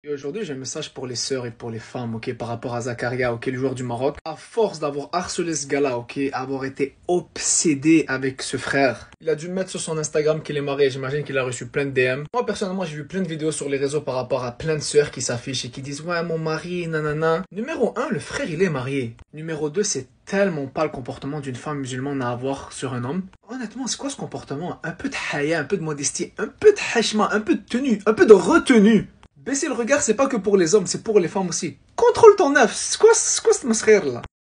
Et aujourd'hui, j'ai un message pour les sœurs et pour les femmes, ok, par rapport à Zakaria, ok, le joueur du Maroc. À force d'avoir harcelé ce gars-là, ok, avoir été obsédé avec ce frère, il a dû mettre sur son Instagram qu'il est marié. J'imagine qu'il a reçu plein de DM. Moi, personnellement, j'ai vu plein de vidéos sur les réseaux par rapport à plein de sœurs qui s'affichent et qui disent, ouais, mon mari, nanana. Numéro un, le frère, il est marié. Numéro 2, c'est tellement pas le comportement d'une femme musulmane à avoir sur un homme. Honnêtement, c'est quoi ce comportement? Un peu de haya, un peu de modestie, un peu de hashma, un peu de tenue, un peu de retenue. Baisser le regard, c'est pas que pour les hommes, c'est pour les femmes aussi. Contrôle ton œuf. C'est quoi cette masrère là?